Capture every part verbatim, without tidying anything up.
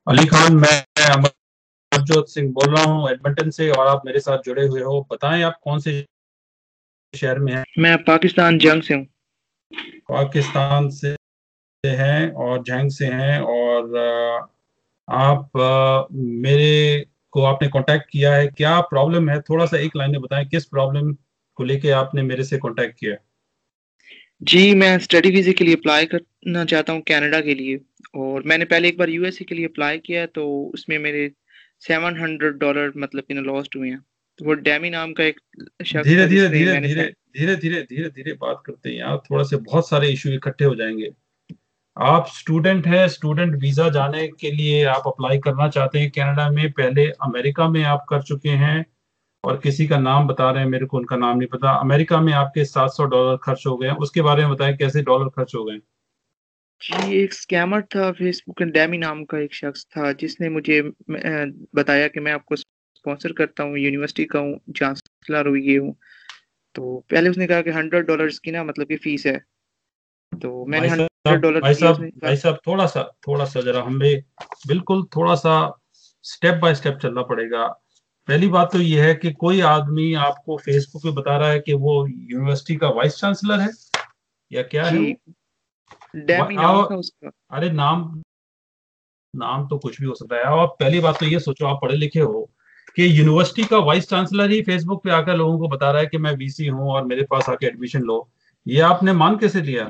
अली खान, मैं अमरजोत सिंह बोल रहा हूँ एडमंटन से, और आप मेरे साथ जुड़े हुए हो। बताएं आप कौन से शहर में हैं? मैं पाकिस्तान जंग से हूँ। पाकिस्तान से हैं और जंग से हैं, और अ, आप अ, मेरे को आपने कांटेक्ट किया है, क्या प्रॉब्लम है? थोड़ा सा एक लाइन में बताएं किस प्रॉब्लम को लेके आपने मेरे से कांटेक्ट किया। जी, मैं स्टडी वीज़े के लिए अप्लाई करना चाहता हूँ कनाडा के लिए। और मैंने पहले एक बार यूएसए के लिए अप्लाई किया, तो उसमें मेरे सेवन हंड्रेड डॉलर मतलब कि ना लॉस्ट हुए हैं। तो वो डैमी नाम का एक शख्स धीरे था धीरे जिसने धीरे मैंने धीरे सेंड। धीरे धीरे धीरे धीरे बात करते हैं यार, थोड़ा से बहुत सारे इशू इकट्ठे हो जाएंगे। आप स्टूडेंट हैं, स्टूडेंट वीजा जाने के लिए आप अप्लाई करना चाहते हैं कनाडा में। पहले अमेरिका में आप कर चुके हैं, और किसी का नाम बता रहे हैं, मेरे को उनका नाम नहीं पता। अमेरिका में आपके सात सौ डॉलर खर्च हो गए हैं, उसके बारे में बताएं कैसे डॉलर खर्च हो गए। जी, एक स्कैमर था फेसबुक, डैमी नाम का एक शख्स था जिसने मुझे अ, बताया कि मैं आपको स्पॉन्सर करता हूँ, यूनिवर्सिटी का हूँ, चांसलर हुई ये हूँ। तो पहले उसने कहा कि हंड्रेड डॉलर्स की ना मतलब की फीस है। तो मैंने भाई हंड्रेड साहब, डॉलर भाई दिए, साहब, उसने कहा। भाई साहब, थोड़ा सा थोड़ा सा जरा हमें बिल्कुल थोड़ा सा स्टेप बाय स्टेप चलना पड़ेगा। पहली बात तो यह है कि कोई आदमी आपको फेसबुक पे बता रहा है कि वो यूनिवर्सिटी का वाइस चांसलर है, या क्या है जी, वो? वा- डैमी नाम आओ- था उसका। अरे नाम नाम तो कुछ भी हो सकता है। आप पहली बात तो ये सोचो, आप पढ़े लिखे हो कि यूनिवर्सिटी का वाइस चांसलर ही फेसबुक पे आकर लोगों को बता रहा है कि मैं वीसी हूं और मेरे पास आके एडमिशन लो। ये आपने मान कैसे लिया?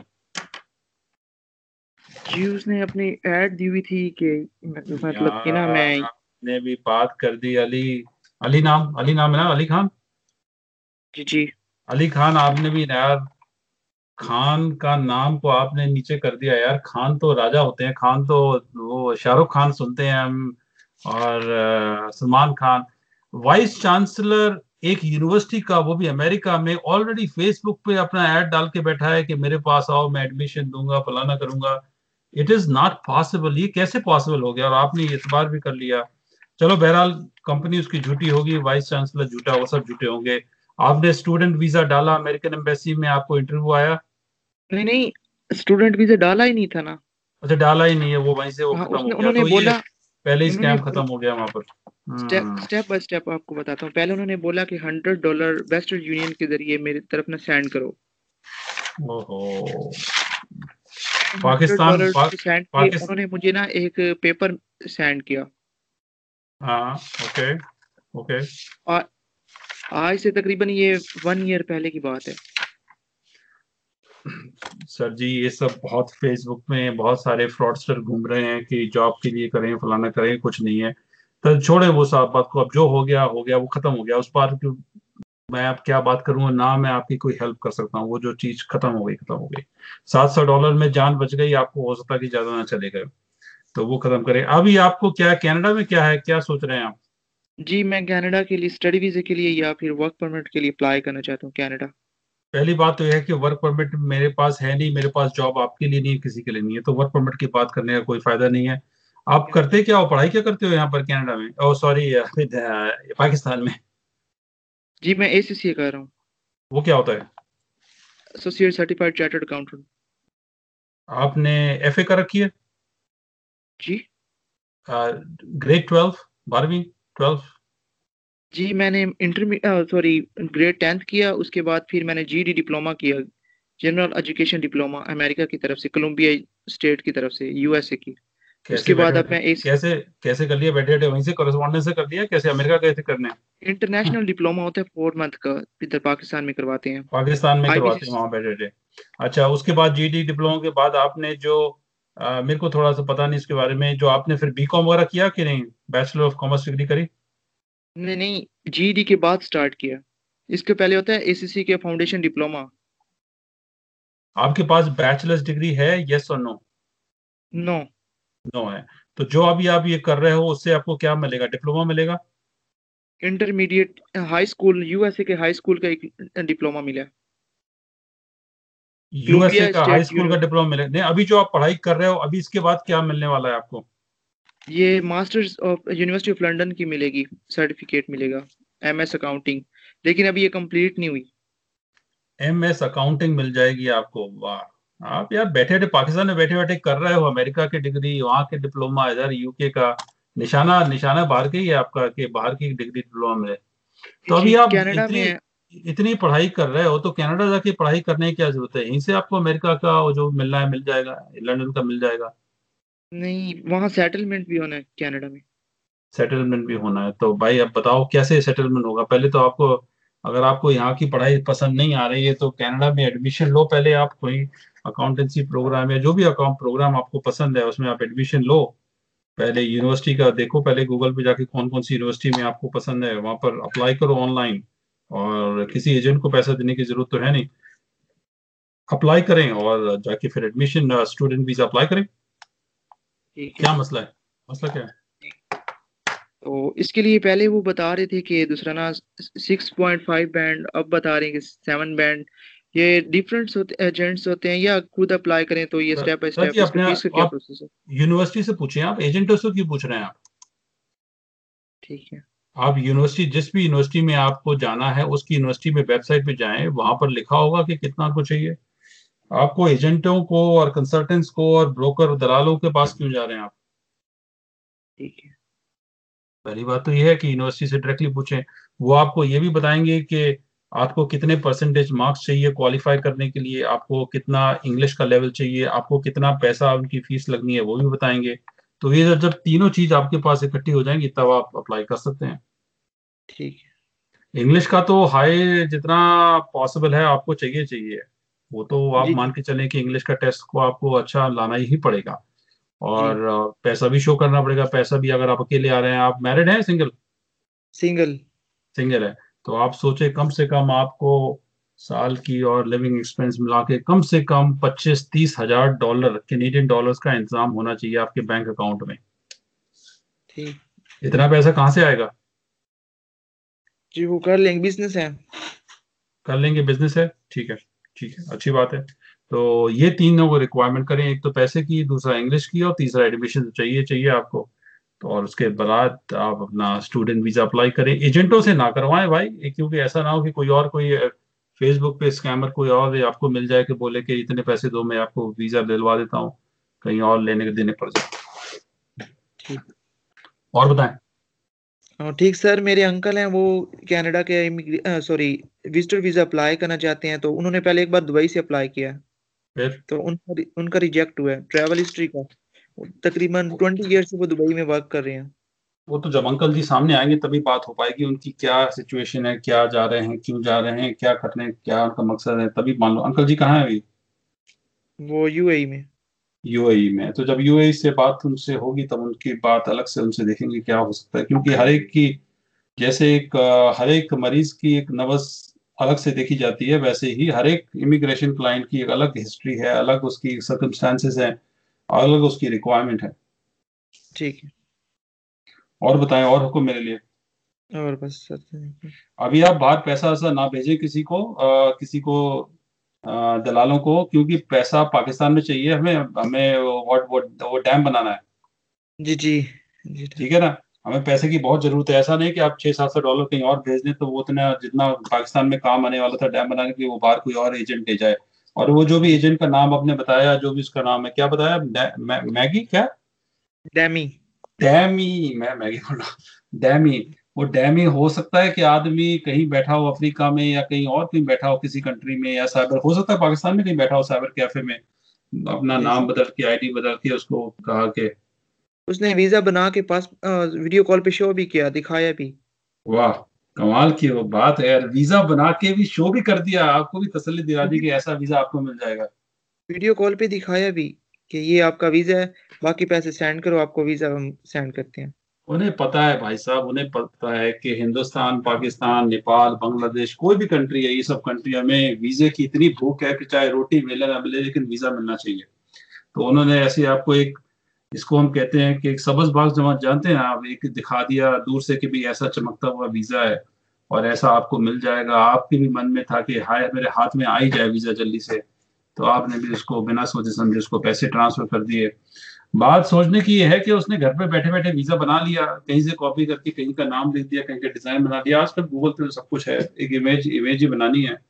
जी, उसने अपनी ऐड दी हुई थी कि मतलब कि ना मैं। यार आपने भी बात कर दी। अली अली नाम अली नाम है ना, अली खान? जी, जी। अली खान, आपने भी यार खान का नाम को आपने नीचे कर दिया यार। खान तो राजा होते हैं, खान तो वो शाहरुख खान सुनते हैं हम, और अ, सलमान खान। वाइस चांसलर एक यूनिवर्सिटी का, वो भी अमेरिका में, ऑलरेडी फेसबुक पे अपना ऐड डाल के बैठा है कि मेरे पास आओ, मैं एडमिशन दूंगा, फलाना करूंगा। It is not possible. ये कैसे पॉसिबल हो गया? और आपने ये इतबार भी कर लिया। चलो बहरहाल, कंपनी उसकी झूठी होगी, वाइस चांसलर झूठा, वो सब झूठे होंगे। आपने स्टूडेंट वीजा डाला, अमेरिकन एम्बेसी में आपको इंटरव्यू आया? नहीं, नहीं, स्टूडेंट वीज़ा डाला ही नहीं था ना। अच्छा, डाला ही नहीं है, वो वहीं से वो हाँ, खत्म हो उसने गया, उन्होंने तो ये बोला। पहले ही उन्होंने स्कैम खत्म हो गया वहां पर। स्टेप हम्म। स्टेप बाय स्टेप आपको बताता हूँ। पहले उन्होंने बोला कि हंड्रेड डॉलर वेस्टर्न यूनियन के ज़रिए मेरी तरफ ना सेंड करो। ओहो। हंड्रेड पाकिस्तान डॉलर पा, सेंड किए पाकिस्तान। उन्होंने मुझे ना एक पेपर सेंड किया। हाँ। ओके। ओके। और आज से तकरीबन ये वन ईयर पहले की बात है। सर जी, ये सब बहुत फेसबुक में बहुत सारे फ्रॉडस्टर घूम रहे हैं कि जॉब के लिए करें, फलाना करें, कुछ नहीं है। तो छोड़े वो सब बात को, अब जो हो गया हो गया, वो खत्म हो गया। उस पर क्यों मैं अब क्या बात करूं, ना मैं आपकी कोई हेल्प कर सकता हूँ। वो जो चीज खत्म हो गई, खत्म हो गई। सात सौ डॉलर में जान बच गई, आपको हो सकता है कि ज्यादा ना चले गए, तो वो खत्म करें। अभी आपको क्या है, कनाडा में क्या है, क्या सोच रहे हैं आप? जी, मैं कनाडा के लिए स्टडी वीज़े के लिए या फिर वर्क परमिट के लिए अप्लाई करना चाहता हूँ कनाडा। पहली बात तो यह है कि वर्क परमिट मेरे पास है नहीं, मेरे पास जॉब आपके लिए नहीं है, किसी के लिए नहीं है, तो वर्क परमिट की बात करने का कोई फायदा नहीं है। आप करते क्या हो, पढ़ाई क्या करते हो यहाँ पर कनाडा में, ओ सॉरी पाकिस्तान में? जी, मैं एसीसीए कर रहा हूँ। वो क्या होता है? Associate certified chartered accountant. आपने एफ ए कर रखी है? जी। ग्रेड ट्वेल्व, बारहवीं, ट्वेल्व? जी, मैंने इंटरमी अ, सॉरी ग्रेड टेंथ किया, उसके बाद फिर मैंने जीडी डिप्लोमा किया, जनरल एजुकेशन डिप्लोमा अमेरिका की तरफ से, कोलंबिया स्टेट की तरफ से, यूएसए की। कैसे उसके बाद बैठे अब मैं एस कैसे कैसे कर लिया बैठे बैठे, वहीं से कॉरेस्पॉन्डेंस से कर लिया? कैसे अमेरिका गए थे करने? इंटरनेशनल डिप्लोमा होता है फोर मंथ का, इधर पाकिस्तान में करवाते हैं। पाकिस्तान में करवाते हैं आईबीसी। वहां बैठे बैठे? अच्छा, उसके बाद जीडी डिप्लोमा के बाद आपने जो अ, मेरे को थोड़ा सा पता नहीं इसके बारे में, जो आपने फिर बीकॉम वगैरह किया कि नहीं? बैचलर ऑफ कॉमर्स डिग्री करी? नहीं, नहीं, जीडी के बाद स्टार्ट किया। इसके पहले होता है एसीसी के फाउंडेशन डिप्लोमा। आपके पास बैचलर्स डिग्री है, यस और नो? नो। नो है। तो जो अभी आप ये कर रहे हो, उससे आपको क्या मिलेगा? डिप्लोमा मिलेगा? इंटरमीडिएट हाई स्कूल, यूएसए के हाई स्कूल का एक डिप्लोमा मिला। यूएसए कोलंबिया का हाई स्टेट स्कूल का डिप्लोमा मिलेगा? नहीं, अभी जो आप पढ़ाई कर रहे हो, अभी इसके बाद क्या मिलने वाला है आपको? ये masters of university of London की मिलेगी, सर्टिफिकेट मिलेगा, एमएस अकाउंटिंग। लेकिन अभी ये कंप्लीट नहीं हुई। एम एस अकाउंटिंग मिल जाएगी आपको? वाह। आप यार बैठे बैठे पाकिस्तान में बैठे बैठे कर रहे हो, अमेरिका की डिग्री, वहाँ के डिप्लोमा, इधर यूके का निशाना निशाना बाहर का ही है आपका, कि बाहर की डिग्री डिप्लोमा मिले। जी तो जी, अभी आप कनाडा में इतनी है। इतनी पढ़ाई कर रहे हो तो कनाडा जाके पढ़ाई करने की क्या जरूरत है, यहीं से आपको अमेरिका का वो जो मिलना है मिल जाएगा, लंदन का मिल जाएगा। नहीं, वहाँ सेटलमेंट भी होना है कनाडा में। सेटलमेंट भी होना है तो भाई अब बताओ कैसे सेटलमेंट होगा। पहले तो आपको, अगर आपको यहाँ की पढ़ाई पसंद नहीं आ रही है तो कनाडा में एडमिशन लो। पहले आप कोई अकाउंटेंसी प्रोग्राम या जो भी अकाउंट प्रोग्राम आपको पसंद है उसमें आप एडमिशन लो। पहले यूनिवर्सिटी का देखो, पहले गूगल पे जाके कौन कौन सी यूनिवर्सिटी में आपको पसंद है वहां पर अप्लाई करो ऑनलाइन। और किसी एजेंट को पैसा देने की जरूरत तो है नहीं, अप्लाई करें और जाके फिर एडमिशन स्टूडेंट वीजा अप्लाई करें। ठीक है। क्या मसला है, मसला क्या है? तो इसके लिए पहले वो बता रहे थे कि दूसरा ना सिक्स पॉइंट फाइव बैंड, अब बता रहे हैं कि सेवन बैंड। ये डिफरेंट होते एजेंट्स होते हैं या खुद अप्लाई करें तो ये sir step by sir ji step इसके अपने फीस का क्या आप प्रोसेस है? यूनिवर्सिटी से पूछें, आप एजेंटों से क्यों पूछ रहे हैं आप? ठीक है। आप यूनिवर्सिटी, जिस भी यूनिवर्सिटी में आपको जाना है उसकी यूनिवर्सिटी में वेबसाइट पे जाएं, वहां पर लिखा होगा कि कितना आपको चाहिए। आपको एजेंटों को और कंसल्टेंट्स को और ब्रोकर दलालों के पास क्यों जा रहे हैं आप? ठीक है। पहली बात तो यह है कि यूनिवर्सिटी से डायरेक्टली पूछें। वो आपको ये भी बताएंगे कि आपको कितने परसेंटेज मार्क्स चाहिए क्वालिफाई करने के लिए, आपको कितना इंग्लिश का लेवल चाहिए, आपको कितना पैसा उनकी फीस लगनी है वो भी बताएंगे। तो ये जब जब तीनों चीज आपके पास इकट्ठी हो जाएंगी तब आप अप्लाई कर सकते हैं। ठीक है। इंग्लिश का तो हाई जितना पॉसिबल है आपको चाहिए चाहिए। वो तो आप जी मान जी। के चलें कि इंग्लिश का टेस्ट को आपको अच्छा लाना ही पड़ेगा। जी। और अ, पैसा भी शो करना पड़ेगा। पैसा भी, अगर आप अकेले आ रहे हैं, आप मैरिड हैं सिंगल? सिंगल। सिंगल है तो आप सोचे कम से कम आपको साल की और लिविंग एक्सपेंस मिला के कम से कम पच्चीस तीस हजार डॉलर कैनेडियन डॉलर्स का इंतजाम होना चाहिए आपके बैंक अकाउंट में। ठीक। इतना पैसा कहाँ से आएगा? जी, वो कर लेंगे, बिजनेस है। कर लेंगे, बिजनेस है, ठीक है। ठीक है, अच्छी बात है। तो ये तीनों को रिक्वायरमेंट करें, एक तो पैसे की, दूसरा इंग्लिश की, और तीसरा एडमिशन तो चाहिए चाहिए आपको। तो और उसके बाद आप अपना स्टूडेंट वीजा अप्लाई करें, एजेंटों से ना करवाएं भाई, ये क्योंकि ऐसा ना हो कि कोई और, कोई फेसबुक पे स्कैमर कोई और आपको मिल जाए कि बोले कि इतने पैसे दो मैं आपको वीजा दिलवा देता हूँ, कहीं और लेने के देने पड़ जाए। ठीक। और बताएं। हाँ ठीक सर, मेरे अंकल हैं, वो कनाडा के सॉरी विजिटर वीजा अप्लाई करना चाहते हैं। तो उन्होंने पहले एक बार दुबई से अप्लाई किया है। फिर तो उनका उनका रिजेक्ट हुआ है ट्रैवल हिस्ट्री का। तकरीबन ट्वेंटी ईयर से वो दुबई में वर्क कर रहे हैं। वो तो जब अंकल जी सामने आएंगे तभी बात हो पाएगी, उनकी क्या सिचुएशन है, क्या जा रहे हैं, क्यों जा रहे हैं, क्या करने, क्या उनका मकसद है, तभी मान लो। अंकल जी कहाँ है अभी? वो यूएई में। यूएई में। तो जब यूएई से बात उनसे होगी तब उनकी बात अलग से उनसे देखेंगे क्या हो सकता है, क्योंकि हर एक की, जैसे एक अ, हर एक मरीज की एक नब्ज अलग से देखी जाती है, वैसे ही हर एक इमिग्रेशन क्लाइंट की एक अलग हिस्ट्री है, अलग उसकी सर्कमस्टांसेस है, अलग उसकी रिक्वायरमेंट है। ठीक है। और बताएं, और हुक्म मेरे लिए। और बस सर thank you। अभी आप बाहर पैसा वैसा ना भेजें किसी को, अ, किसी को, अ, दलालों को, क्योंकि पैसा पाकिस्तान में चाहिए हमें। हमें वो वो, वो डैम बनाना है। जी जी। जी ठीक है ना? हमें पैसे की बहुत जरूरत है। ऐसा नहीं कि आप छह सात सौ डॉलर कहीं और भेज दें तो वो उतना जितना पाकिस्तान में काम आने वाला था डैम बनाने के लिए वो बाहर कोई और एजेंट ले जाए। और वो जो भी एजेंट का नाम आपने बताया, जो भी उसका नाम है, क्या बताया? डै- मै, मैगी क्या? डैमी। डैमी। मैं मैगी बोल रहा हूँ, डैमी। वो डैमी हो सकता है कि आदमी कहीं बैठा हो अफ्रीका में या कहीं और कहीं बैठा हो किसी कंट्री में, या साइबर हो सकता है पाकिस्तान में कहीं बैठा हो साइबर कैफे में, अपना जी नाम जी। बदल के, आईडी बदल के उसको कहा कि। उसने वीजा बना के पास वीडियो कॉल पे शो भी किया, दिखाया भी। वाह, कमाल की वो बात है यार, वीजा बना के भी शो भी कर दिया, आपको भी तसल्ली दिला दी कि ऐसा वीजा आपको मिल जाएगा। वीडियो कॉल पे दिखाया भी कि ये आपका वीजा है, बाकी पैसे सेंड करो, आपको वीजा हम सेंड करते हैं। उन्हें पता है भाई साहब, उन्हें पता है कि हिंदुस्तान, पाकिस्तान, नेपाल, बांग्लादेश, कोई भी कंट्री है, ये सब कंट्रियों में वीजे की इतनी भूख है कि चाहे रोटी मिले ना मिले लेकिन वीजा मिलना चाहिए। तो उन्होंने ऐसे आपको एक, इसको हम कहते हैं कि एक सब्ज बाग जमा जानते हैं आप, एक दिखा दिया दूर से कि भाई ऐसा चमकता हुआ वीजा है और ऐसा आपको मिल जाएगा। आपके भी मन में था कि हाय मेरे हाथ में आ ही जाए वीजा जल्दी से, तो आपने भी उसको बिना सोचे समझे उसको पैसे ट्रांसफर कर दिए। बात सोचने की ये है कि उसने घर पे बैठे बैठे वीजा बना लिया, कहीं से कॉपी करके कहीं का नाम लिख दिया, कहीं का डिजाइन बना दिया। आजकल गूगल पे तो सब कुछ है, एक इमेज इमेज ही बनानी है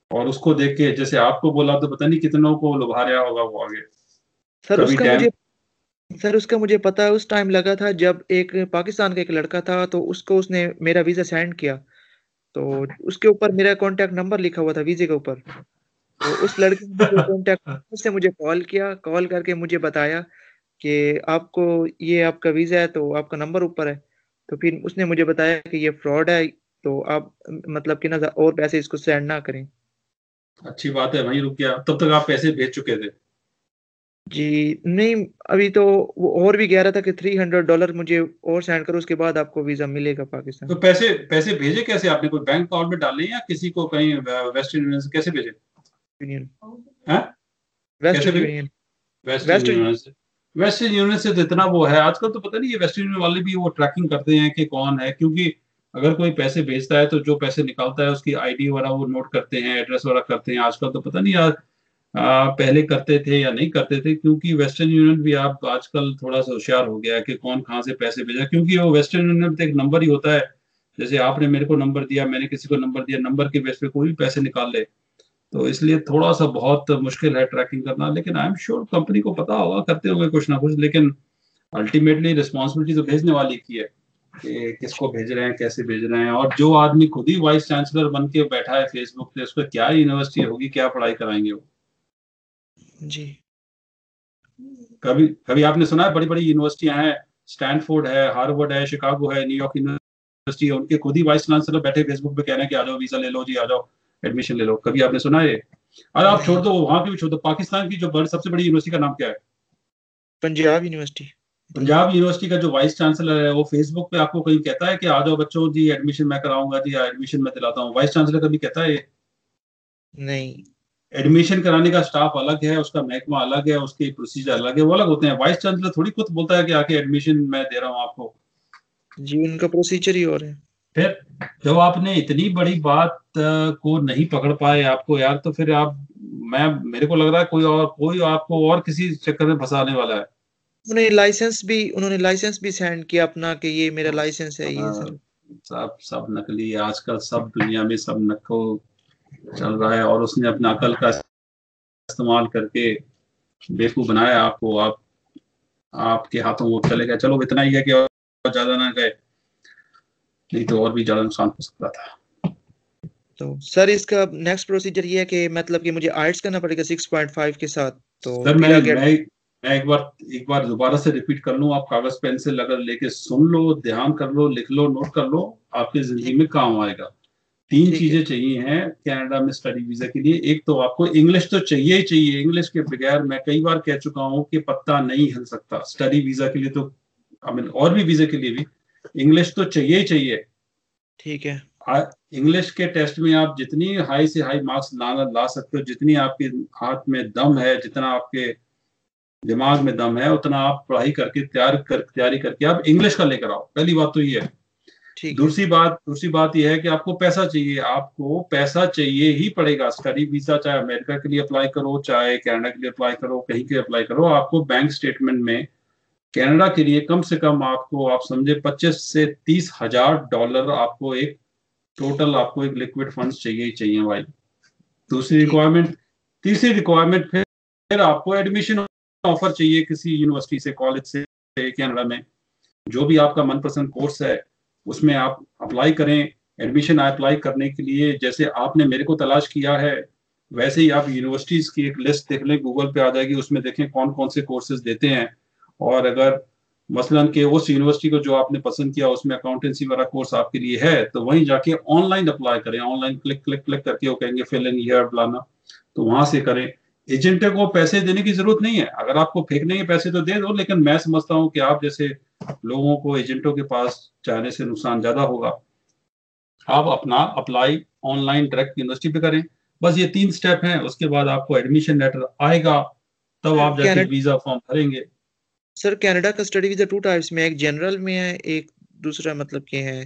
और उसको देख के जैसे आपको बोला तो पता नहीं कितनों को लुभा रहा होगा वो आगे। सर कभी उसका डैम मुझे सर उसका मुझे पता उस टाइम लगा था जब एक पाकिस्तान का एक लड़का था, तो उसको उसने मेरा वीज़ा सेंड किया, तो उसके ऊपर मेरा कॉन्टैक्ट नंबर लिखा हुआ था वीज़े के ऊपर। तो उस लड़के ने मुझे कॉन्टैक्ट से मुझे कॉल किया, कॉल करके मुझे बताया कि आपको ये आपका वीज़ा है, तो आपका नंबर ऊपर है। तो फिर उसने मुझे बताया कि ये फ्रॉड है, तो आप मतलब कि ना और पैसे इसको सेंड ना करें। अच्छी बात है, वहीं रुक गया। तब तक आप पैसे भेज चुके थे? जी, नहीं, अभी तो वो और भी कह रहा था कि थ्री हंड्रेड डॉलर मुझे और सेंड करो, उसके बाद आपको वीज़ा मिलेगा तो पाकिस्तान। पैसे पैसे भेजे कैसे आपने? कोई बैंक अकाउंट में डाले या किसी को कहीं वेस्टर्न यूनियन से कैसे भेजे? यूनियन हैं? कैसे वेस्टर्न भेजे? यूनियन वेस्टर्न वेस्टर्न यूनियन से। वेस्टर्न यूनियन से तो इतना वो है आजकल, तो पता नहीं ये वेस्टर्न यूनियन वाले भी वो ट्रैकिंग करते हैं कि कौन है, क्योंकि अगर कोई पैसे भेजता है तो जो पैसे निकालता है उसकी आईडी वगैरह वो नोट करते हैं, एड्रेस वगैरह करते हैं। आजकल तो पता नहीं यार, आ, पहले करते थे या नहीं करते थे, क्योंकि वेस्टर्न यूनियन भी आप आजकल थोड़ा सा होशियार हो गया है कि कौन कहाँ से पैसे भेजा, क्योंकि वो वेस्टर्न यूनियन पे एक नंबर ही होता है। जैसे आपने मेरे को नंबर दिया, मैंने किसी को नंबर दिया, नंबर के बेस पे कोई भी पैसे निकाल ले। तो इसलिए थोड़ा सा बहुत मुश्किल है ट्रैकिंग करना, लेकिन आई एम श्योर कंपनी को पता होगा, करते होंगे कुछ ना कुछ। लेकिन अल्टीमेटली रिस्पॉन्सिबिलिटी तो भेजने वाले की है कि किसको भेज रहे हैं, कैसे भेज रहे हैं। और जो आदमी खुद ही वाइस चांसलर बन के बैठा है फेसबुक पे, उसको क्या यूनिवर्सिटी होगी, क्या पढ़ाई कराएंगे वो? जी। कभी कभी आपने सुना है बड़ी बड़ी यूनिवर्सिटियां हैं, स्टैनफोर्ड है, हार्वर्ड है, शिकागो है, न्यूयॉर्क यूनिवर्सिटी है, उनके खुद ही वाइस चांसलर बैठे फेसबुक पे कह रहे हैं कि आ जाओ वीजा ले लो जी, आ जाओ एडमिशन ले लो। कभी आपने सुना है ये? अरे आप छोड़ नहीं, दो वहां की भी, छोड़ दो, पाकिस्तान की जो बड़ी सबसे बड़ी यूनिवर्सिटी का नाम क्या है? पंजाब यूनिवर्सिटी। पंजाब यूनिवर्सिटी का जो वाइस चांसलर है वो फेसबुक पे आपको कहीं कहता है कि आ जाओ बच्चों जी एडमिशन मैं कराऊंगा जी, एडमिशन मैं दिलाता हूँ? वाइस चांसलर कभी कहता है ये? नहीं। एडमिशन कराने का स्टाफ अलग है, उसका महकमा अलग है, उसके प्रोसीजर अलग है, वो अलग होते हैं। वाइस चांसलर थोड़ी खुद बोलता है कि आके एडमिशन मैं दे रहा हूँ आपको। जी, उनका प्रोसीजर ही और है। फिर जब आपने इतनी बड़ी बात अ, को नहीं पकड़ पाए आपको यार, तो फिर आप, मैं मेरे को लग रहा है कोई और कोई आपको और किसी चक्कर में फंसाने वाला है। उन्होंने लाइसेंस भी उन्होंने लाइसेंस भी सेंड किया अपना कि ये मेरा लाइसेंस है, ये अ, सर। सब सब नकली है आजकल, सब दुनिया में सब नकल चल रहा है। और उसने अपना अकल का इस्तेमाल करके बेवकूफ बनाया आपको। आप आपके हाथों वो चले गए। चलो इतना ही है कि और ज्यादा ना गए, नहीं तो और भी ज्यादा नुकसान हो सकता था। तो सर इसका नेक्स्ट प्रोसीजर ये है कि मतलब कि मुझे आइट्स करना पड़ेगा सिक्स पॉइंट फाइव के साथ, तो सर मैं फिर आगे। मैं मैं एक बार एक बार दोबारा से रिपीट कर लूं, आप कागज पेन से अगर लेके सुन लो, ध्यान कर लो, लिख लो, नोट कर लो, आपकी जिंदगी ठीक में काम आएगा। तीन ठीक है। चीजें चाहिए हैं कनाडा में स्टडी वीजा के लिए। एक तो आपको इंग्लिश तो चाहिए ही चाहिए, इंग्लिश के बगैर मैं कई बार कह चुका हूं कि पत्ता नहीं हिल सकता स्टडी वीजा के लिए। तो आई मीन और भी वीजा के लिए भी इंग्लिश तो चाहिए ही चाहिए। ठीक है। इंग्लिश के टेस्ट में आप जितनी हाई से हाई मार्क्स ला ला सकते हो, जितनी आपके हाथ में दम है, जितना आपके दिमाग में दम है, उतना आप पढ़ाई करके तैयार कर तैयारी करके आप इंग्लिश का लेकर आओ। पहली बात तो ये है। ठीक है। दूसरी बात दूसरी बात यह है कि आपको पैसा चाहिए, आपको पैसा चाहिए ही पड़ेगा। स्टडी वीजा चाहे अमेरिका के लिए अप्लाई करो, चाहे कनाडा के लिए अप्लाई करो, कहीं के अप्लाई करो, आपको बैंक स्टेटमेंट में कनाडा के लिए कम से कम आपको, आप समझे, पच्चीस से तीस हजार डॉलर आपको एक टोटल आपको एक लिक्विड फंड्स चाहिए ही चाहिए भाई। दूसरी ठीक। रिक्वायरमेंट तीसरी रिक्वायरमेंट फिर फिर आपको एडमिशन ऑफर चाहिए किसी यूनिवर्सिटी से, कॉलेज से, कनाडा में। जो भी आपका मनपसंद कोर्स है उसमें आप अप्लाई करें। एडमिशन अप्लाई करने के लिए जैसे आपने मेरे को तलाश किया है, वैसे ही आप यूनिवर्सिटीज की एक लिस्ट देख लें, गूगल पे आ जाएगी, उसमें देखें कौन कौन से कोर्सेज देते हैं। और अगर मसलन के उस यूनिवर्सिटी को जो आपने पसंद किया उसमें अकाउंटेंसी वाला कोर्स आपके लिए है, तो वहीं जाके ऑनलाइन अप्लाई करें। ऑनलाइन क्लिक क्लिक क्लिक करके वो कहेंगे फिल इन हियर फलाना, तो वहां से करें। एजेंट को पैसे देने की जरूरत नहीं है। अगर आपको फेंकने के पैसे तो दे दो, लेकिन मैं समझता हूँ कि आप जैसे लोगों को एजेंटों के पास जाने से नुकसान ज्यादा होगा। आप अपना अप्लाई ऑनलाइन डायरेक्ट यूनिवर्सिटी पे करें। बस ये तीन स्टेप हैं, उसके बाद आपको एडमिशन लेटर आएगा, तब आप जाके कनाडा वीजा फॉर्म भरेंगे। सर कनाडा का स्टडी वीजा टू टाइप्स में है, एक जनरल में है, एक दूसरा मतलब के है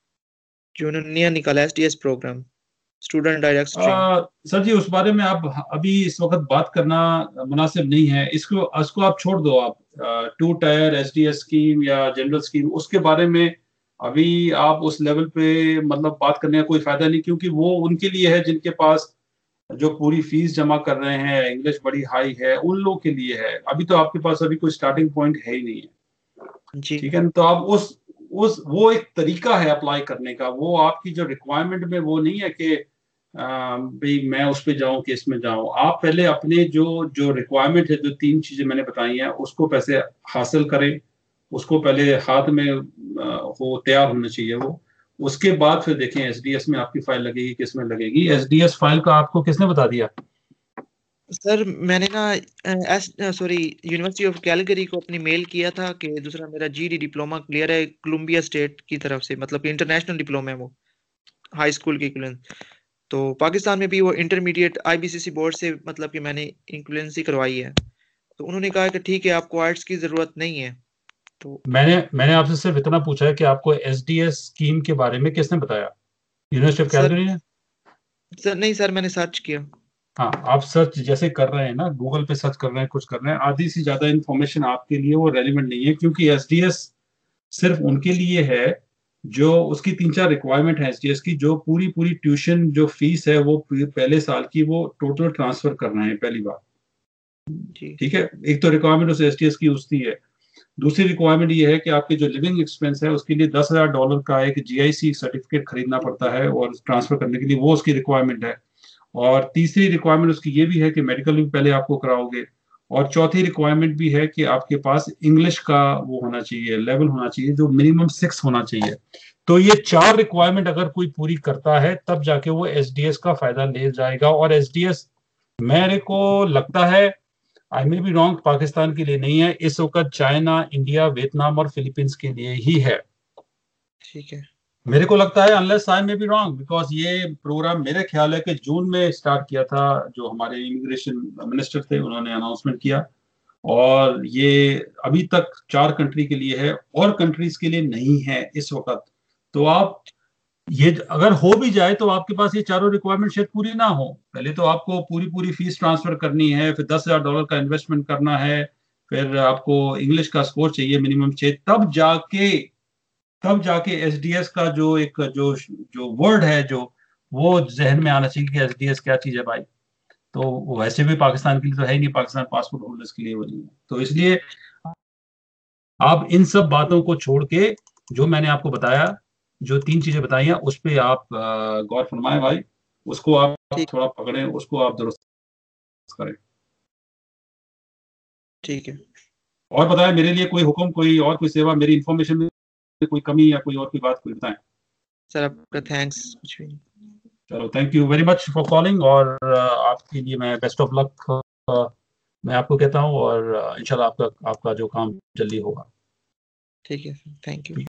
जो उन्होंने नया निकाला S T S program, student direct stream. Uh, sir ji उस बारे में आप अभी इस वक्त बात करना मुनासिब नहीं है। इसको इसको आप छोड़ दो। आप two tier S D S scheme या जनरल स्कीम, उसके बारे में अभी आप उस लेवल पे मतलब बात करने का कोई फायदा नहीं, क्योंकि वो उनके लिए है जिनके पास जो पूरी फीस जमा कर रहे हैं, इंग्लिश बड़ी हाई है, उन लोगों के लिए है। अभी तो आपके पास अभी कोई स्टार्टिंग पॉइंट है ही नहीं है, जी ठीक है। तो आप उस उस वो एक तरीका है अप्लाई करने का, वो आपकी जो रिक्वायरमेंट में वो नहीं है कि भाई मैं उस पे जाऊं कि इसमें जाऊं। आप पहले अपने जो जो रिक्वायरमेंट है, जो तीन चीजें मैंने बताई हैं, उसको पैसे हासिल करें, उसको पहले हाथ में आ, हो तैयार होना चाहिए वो। उसके बाद फिर देखें एसडीएस में आपकी फाइल लगेगी, किसमें लगेगी। एसडीएस फाइल का आपको किसने बता दिया? सर, मैंने ना S sorry university of Calgary को अपनी मेल किया था कि दूसरा मेरा जीडी डिप्लोमा क्लियर है कोलंबिया स्टेट की तरफ से, मतलब कि इंटरनेशनल डिप्लोमा है वो, हाई स्कूल की इक्विवेलेंट। तो पाकिस्तान में भी वो इंटरमीडिएट आईबीसीसी बोर्ड से मतलब कि मैंने इक्विवेलेंसी करवाई है। तो उन्होंने कहा कि ठीक है, आपको आर्ट्स की जरूरत नहीं है। तो मैंने मैंने आपसे सिर्फ इतना पूछा है कि आपको एसडीएस स्कीम के बारे में किसने बताया? यूनिवर्सिटी ऑफ सर कैलगरी ने? सर नहीं सर, मैंने सर्च किया। हाँ, आप सर्च जैसे कर रहे हैं ना, गूगल पे सर्च कर रहे हैं, कुछ कर रहे हैं, आधी से ज्यादा इन्फॉर्मेशन आपके लिए वो रेलिवेंट नहीं है, क्योंकि एसडीएस सिर्फ उनके लिए है जो उसकी तीन चार रिक्वायरमेंट है एसडीएस की। जो पूरी पूरी ट्यूशन जो फीस है वो पहले साल की वो टोटल ट्रांसफर कर रहे हैं पहली बार, जी ठीक है। एक तो रिक्वायरमेंट उस एसडीएस की उसकी है। दूसरी रिक्वायरमेंट ये है कि आपके जो लिविंग एक्सपेंस है उसके लिए दस हजार डॉलर का एक जीआईसी सर्टिफिकेट खरीदना पड़ता है और ट्रांसफर करने के लिए, वो उसकी रिक्वायरमेंट है। और तीसरी रिक्वायरमेंट उसकी ये भी है कि मेडिकल भी पहले आपको कराओगे। और चौथी रिक्वायरमेंट भी है कि आपके पास इंग्लिश का वो होना चाहिए, लेवल होना चाहिए जो मिनिमम सिक्स होना चाहिए। तो ये चार रिक्वायरमेंट अगर कोई पूरी करता है तब जाके वो एसडीएस का फायदा ले जाएगा। और एसडीएस मेरे को लगता है, I may be wrong, Pakistan के लिए नहीं है इस वक्त, चाइना, इंडिया, वियतनाम और फिलीपींस के लिए ही है। ठीक है। मेरे को लगता है, unless I may be wrong, because ये प्रोग्राम मेरे ख्याल है कि जून में स्टार्ट किया था, जो हमारे इमिग्रेशन मिनिस्टर थे उन्होंने अनाउंसमेंट किया। और ये अभी तक चार कंट्री के लिए है और कंट्रीज के लिए नहीं है इस वक्त। तो आप ये अगर हो भी जाए तो आपके पास ये चारों रिक्वायरमेंट शायद पूरी ना हो। पहले तो आपको पूरी पूरी फीस ट्रांसफर करनी है, फिर दस हजार डॉलर का इन्वेस्टमेंट करना है, फिर आपको इंग्लिश का स्कोर चाहिए मिनिमम छः, तब जाके तब जाके एसडीएस का जो एक जो जो वर्ड है, जो वो जहन में आना चाहिए कि एसडीएस क्या चीज है भाई। तो वैसे भी पाकिस्तान के लिए तो है ही नहीं, पाकिस्तान पासपोर्ट होल्डर्स के लिए वो नहीं है। तो इसलिए आप इन सब बातों को छोड़ के, जो मैंने आपको बताया, जो तीन चीजें बताई हैं, उस पर आप अ, गौर फरमाएं भाई। उसको आप ठीक थोड़ा पकड़ें, उसको आप दुरुस्त करें। ठीक है और बताएं मेरे लिए कोई हुक्म, कोई और कोई सेवा, मेरी इंफॉर्मेशन में कोई कमी या कोई और कोई बात, कोई बताएं। सर, आपका थैंक्स, कुछ भी नहीं। चलो, thank you very much for calling. और अ, आपके लिए मैं बेस्ट ऑफ लक मैं आपको कहता हूँ। और अ, इंशाल्लाह आपका आपका जो काम जल्दी होगा। ठीक है सर, थैंक यू।